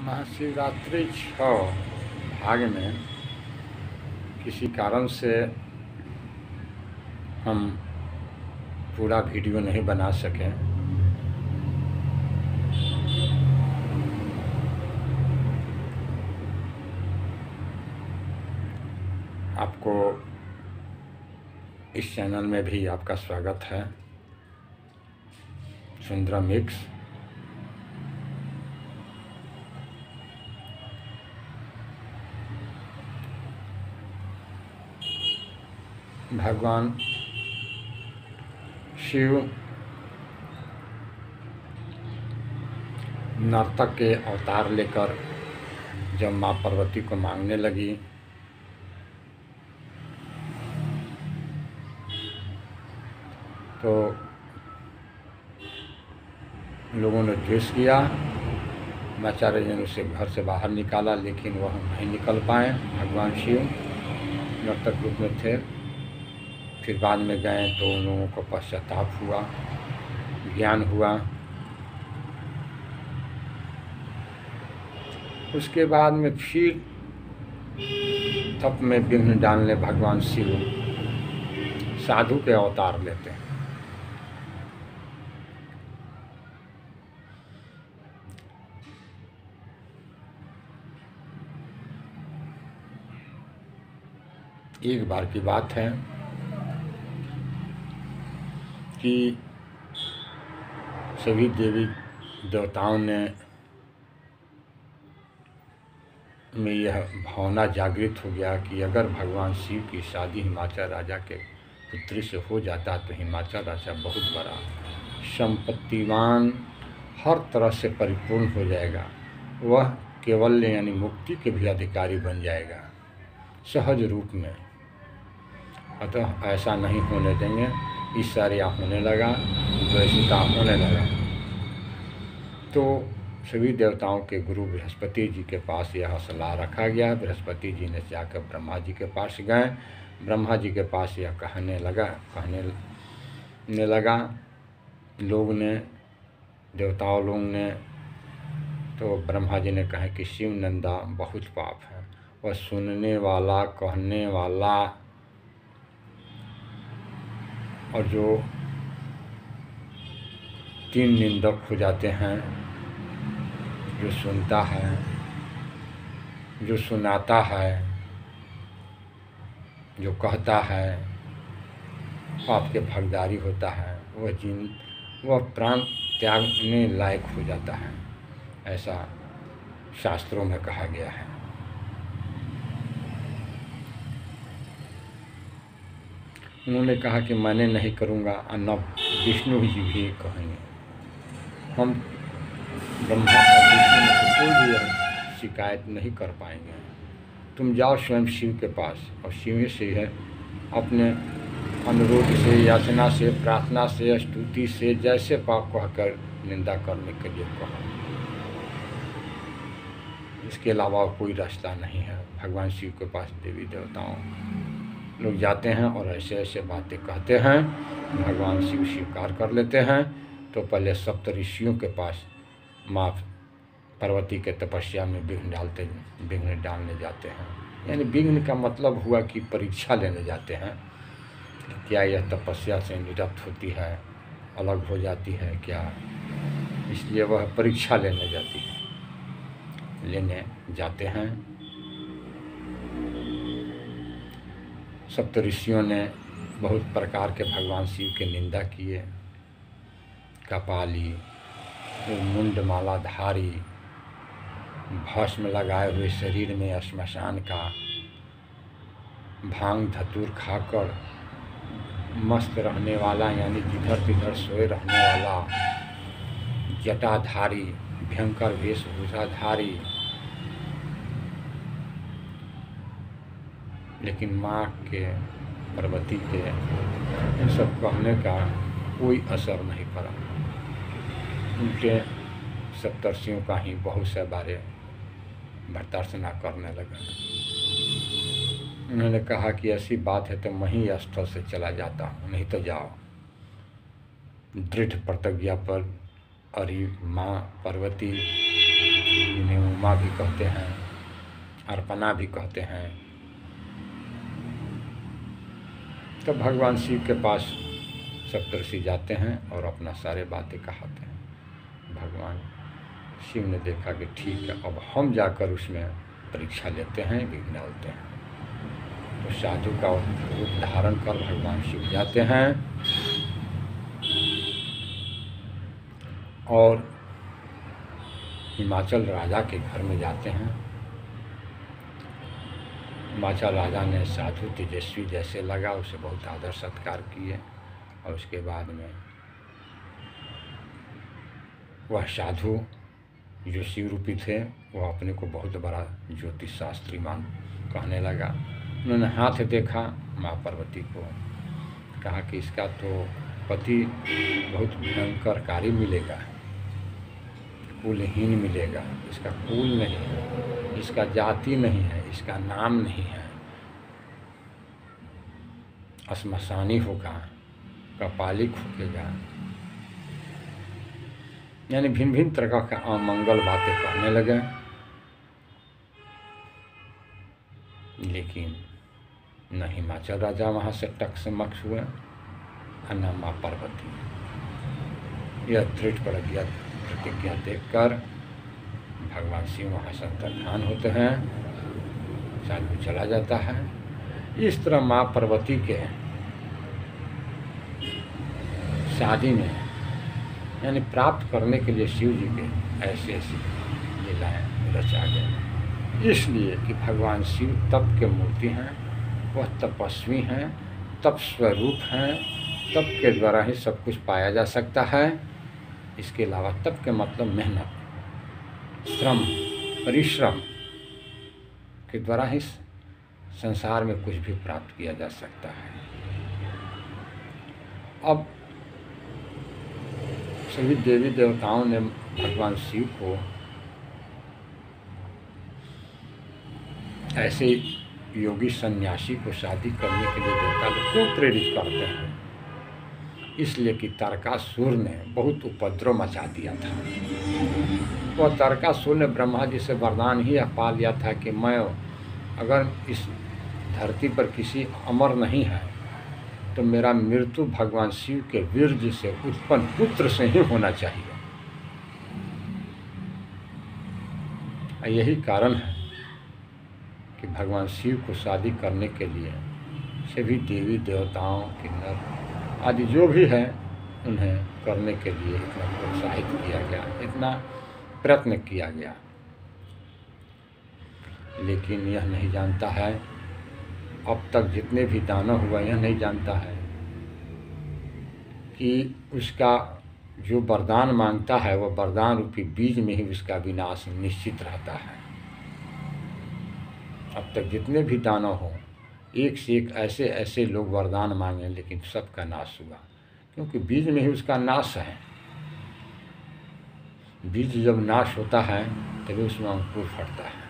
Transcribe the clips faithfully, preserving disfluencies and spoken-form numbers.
महाशिवरात्रि छः भाग में किसी कारण से हम पूरा वीडियो नहीं बना सके। आपको इस चैनल में भी आपका स्वागत है। सुंदरा मिक्स भगवान शिव नर्तक के अवतार लेकर जब माँ पार्वती को मांगने लगी तो लोगों ने द्वेष किया। आचार्य जी ने उसे घर से बाहर निकाला, लेकिन वह नहीं निकल पाए। भगवान शिव नर्तक रूप में थे। फिर बाद में गए तो उन लोगों को पश्चाताप हुआ, ज्ञान हुआ। उसके बाद में फिर तप में विघ्न डालने भगवान शिव साधु के अवतार लेते हैं। एक बार की बात है कि सभी देवी देवताओं ने में यह भावना जागृत हो गया कि अगर भगवान शिव की शादी हिमाचल राजा के पुत्री से हो जाता तो हिमाचल राजा बहुत बड़ा संपत्तिवान, हर तरह से परिपूर्ण हो जाएगा। वह केवल यानी मुक्ति के भी अधिकारी बन जाएगा सहज रूप में। अतः ऐसा नहीं होने देंगे। ईर्ष्या होने लगा, द्वेषिता होने लगा। तो सभी देवताओं के गुरु बृहस्पति जी के पास यह सलाह रखा गया। बृहस्पति जी ने जाकर ब्रह्मा जी के पास गए। ब्रह्मा जी के पास यह कहने लगा कहने ने लगा लोग ने, देवताओं लोग ने। तो ब्रह्मा जी ने कहा कि शिव निंदा बहुत पाप है। वह सुनने वाला, कहने वाला और जो तीन निंदक हो जाते हैं, जो सुनता है, जो सुनाता है, जो कहता है, पाप के भागीदारी होता है, वह जिन वह प्राण त्यागने लायक हो जाता है। ऐसा शास्त्रों में कहा गया है। उन्होंने कहा कि मैंने नहीं करूँगा, न विष्णु जी भी कहेंगे। हम ब्रह्मा और विष्णु में से कोई भी शिकायत नहीं कर पाएंगे। तुम जाओ स्वयं शिव के पास और शिव से है अपने अनुरोध से, याचना से, प्रार्थना से, स्तुति से, जैसे पाप कहकर निंदा करने के लिए कहो। इसके अलावा कोई रास्ता नहीं है। भगवान शिव के पास देवी देवताओं लोग जाते हैं और ऐसे ऐसे बातें कहते हैं। भगवान शिव स्वीकार कर लेते हैं। तो पहले सप्त ऋषियों के पास माँ पार्वती के तपस्या में विघ्न डालते विघ्न डालने जाते हैं। यानी विघ्न का मतलब हुआ कि परीक्षा लेने जाते हैं। क्या यह तपस्या से निरस्त होती है, अलग हो जाती है क्या? इसलिए वह परीक्षा लेने जाती है लेने जाते हैं। सप्त ऋषियों ने बहुत प्रकार के भगवान शिव के निंदा किए। कपाली, मुंडमालाधारी, भस्म लगाए हुए शरीर में श्मशान का, भांग धतूर खाकर मस्त रहने वाला यानी जिधर तिधर सोए रहने वाला, जटाधारी, भयंकर वेशभूषाधारी। लेकिन माँ के पार्वती के इन सब कहने का कोई असर नहीं पड़ा। उनके सप्तर्षियों का ही बहुत से बारे भर्त्सना करने लगा। उन्होंने कहा कि ऐसी बात है तो मैं ही स्थल से चला जाता हूँ, नहीं तो जाओ। दृढ़ प्रतिज्ञा पर अरी माँ पार्वती जिन्हें उमा भी कहते हैं, अर्पणा भी कहते हैं। तो भगवान शिव के पास सप्तऋषि जाते हैं और अपना सारे बातें कहते हैं। भगवान शिव ने देखा कि ठीक है, अब हम जाकर उसमें परीक्षा लेते हैं, विघ्न डालते हैं। तो साधु का रूप धारण कर भगवान शिव जाते हैं और हिमाचल राजा के घर में जाते हैं। हिमाचल राजा ने साधु तेजस्वी जैसे लगा उसे बहुत आदर सत्कार किए और उसके बाद में वह साधु जो शिव रूपी थे वह अपने को बहुत बड़ा ज्योतिष शास्त्री मान कहने लगा। उन्होंने हाथ देखा माँ पार्वती को, कहा कि इसका तो पति बहुत भयंकर कारी मिलेगा, कुलहीन मिलेगा, इसका कुल नहीं है, इसका जाति नहीं है, इसका नाम नहीं है, श्मशानी होगा, कपालिक होगा, यानी भिन्न भिन्न तरह का अमंगल बातें कहने लगे। लेकिन न हिमाचल राजा वहाँ से टक से मक्ष हुए और न माँ पार्वती। यह दृढ़ प्रतिज्ञा प्रतिज्ञा देखकर भगवान शिव वहाँ से अंतर्धान होते हैं, साधु चला जाता है। इस तरह माँ पार्वती के शादी में यानी प्राप्त करने के लिए शिव जी के ऐसी ऐसी लीलाएँ रचा गए, इसलिए कि भगवान शिव तप के मूर्ति हैं, वह तपस्वी हैं, तप स्वरूप हैं। तप के द्वारा ही सब कुछ पाया जा सकता है। इसके अलावा तप के मतलब मेहनत, श्रम, परिश्रम के द्वारा ही संसार में कुछ भी प्राप्त किया जा सकता है। अब सभी देवी देवताओं ने भगवान शिव को ऐसे योगी सन्यासी को शादी करने के लिए देवता लोग क्यों प्रेरित करते हैं? इसलिए कि तारकासुर ने बहुत उपद्रव मचा दिया था। वह तारकासुर ने ब्रह्मा जी से वरदान ही पा लिया था कि मैं अगर इस धरती पर किसी अमर नहीं है तो मेरा मृत्यु भगवान शिव के वीर्य से उत्पन्न पुत्र से ही होना चाहिए। यही कारण है कि भगवान शिव को शादी करने के लिए सभी देवी देवताओं किन्नर आदि जो भी है उन्हें करने के लिए इतना प्रोत्साहित किया गया, इतना प्रयत्न किया गया। लेकिन यह नहीं जानता है, अब तक जितने भी दानव हुआ यह नहीं जानता है कि उसका जो वरदान मांगता है वह वरदान रूपी बीज में ही उसका विनाश निश्चित रहता है। अब तक जितने भी दानव हों, एक से एक ऐसे ऐसे लोग वरदान मांगे, लेकिन सबका नाश हुआ, क्योंकि बीज में ही उसका नाश है। बीज जब नाश होता है तभी उसमें अंकुर फटता है।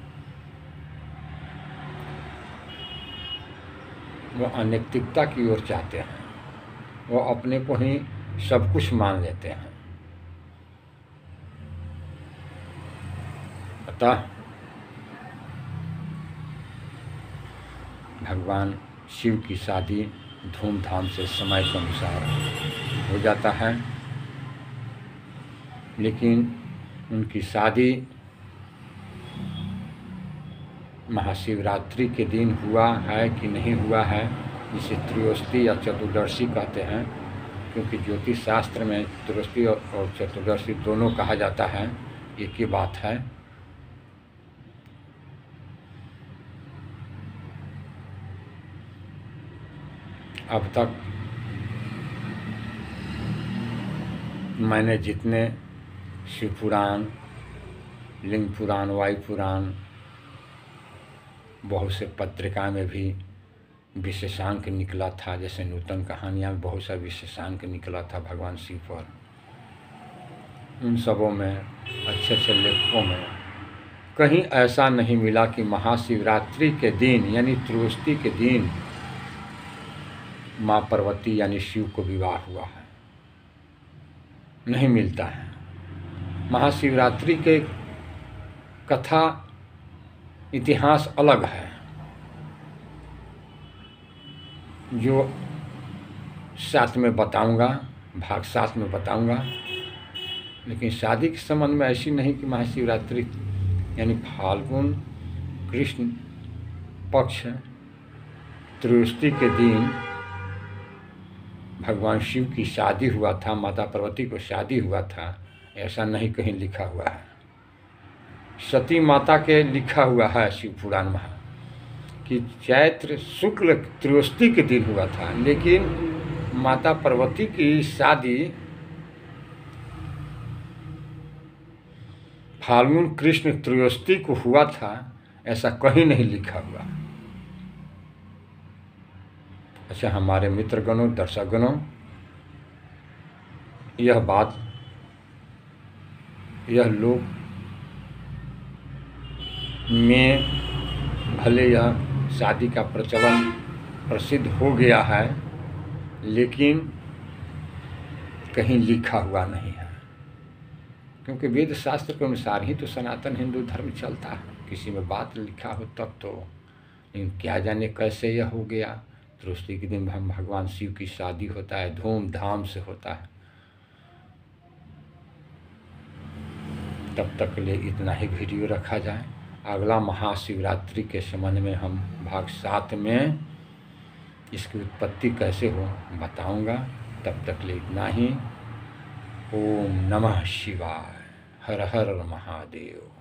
वह अनैतिकता की ओर चाहते हैं, वह अपने को ही सब कुछ मान लेते हैं। अतः भगवान शिव की शादी धूमधाम से समय के अनुसार हो जाता है, लेकिन उनकी शादी महाशिवरात्रि के दिन हुआ है कि नहीं हुआ है, जिसे त्रयोदशी या चतुर्दशी कहते हैं, क्योंकि ज्योतिष शास्त्र में त्रयोदशी और चतुर्दशी दोनों कहा जाता है, एक ही बात है। अब तक मैंने जितने शिव पुराण, लिंग पुराण, वायु पुराण, बहुत से पत्रिका में भी विशेषांक निकला था, जैसे नूतन कहानियाँ में बहुत सा विशेषांक निकला था भगवान शिव पर। उन सबों में अच्छे अच्छे लेखकों में कहीं ऐसा नहीं मिला कि महाशिवरात्रि के दिन यानी त्रयोदशी के दिन माँ पार्वती यानी शिव को विवाह हुआ है, नहीं मिलता है। महाशिवरात्रि के कथा इतिहास अलग है, जो साथ में बताऊंगा, भाग सात में बताऊंगा। लेकिन शादी के संबंध में ऐसी नहीं कि महाशिवरात्रि यानी फाल्गुन कृष्ण पक्ष त्रयोदशी के दिन भगवान शिव की शादी हुआ था, माता पार्वती को शादी हुआ था, ऐसा नहीं कहीं लिखा हुआ है। सती माता के लिखा हुआ है शिव पुराण में कि चैत्र शुक्ल त्रयोदशी के दिन हुआ था, लेकिन माता पार्वती की शादी फाल्गुन कृष्ण त्रयोदशी को हुआ था, ऐसा कहीं नहीं लिखा हुआ। अच्छा हमारे मित्रगणों, दर्शकगणों, यह बात यह लोग में भले यह शादी का प्रचलन प्रसिद्ध हो गया है, लेकिन कहीं लिखा हुआ नहीं है, क्योंकि वेद शास्त्र के अनुसार ही तो सनातन हिंदू धर्म चलता है। किसी में बात लिखा हो तब तो, लेकिन क्या जाने कैसे यह हो गया। त्रयोदशी के दिन हम भगवान शिव की शादी होता है, धूमधाम से होता है। तब तक के लिए इतना ही वीडियो रखा जाए। अगला महाशिवरात्रि के संबंध में हम भाग सात में इसकी उत्पत्ति कैसे हो बताऊंगा। तब तक के लिए इतना ही। ओम नमः शिवाय। हर हर महादेव।